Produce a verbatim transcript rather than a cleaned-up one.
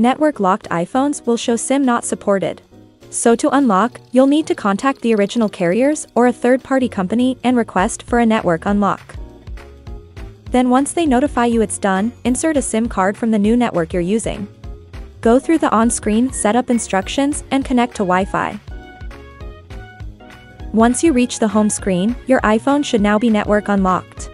network-locked iPhones will show SIM not supported. So to unlock, you'll need to contact the original carriers or a third-party company and request for a network unlock. Then once they notify you it's done, insert a SIM card from the new network you're using. Go through the on-screen setup instructions and connect to Wi-Fi. Once you reach the home screen, your iPhone should now be network unlocked.